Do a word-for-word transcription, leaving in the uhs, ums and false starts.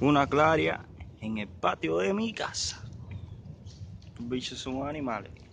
una claria en el patio de mi casa. Los bichos son animales.